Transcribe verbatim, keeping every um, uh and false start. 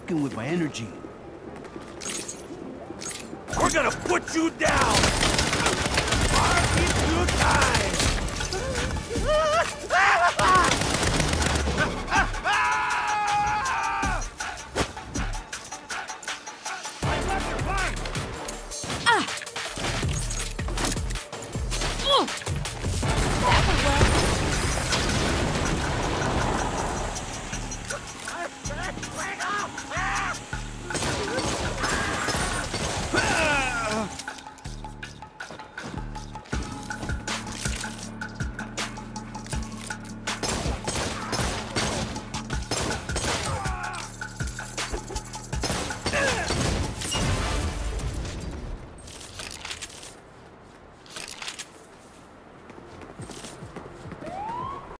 fucking with my energy. We're gonna put you down! Mark it two times!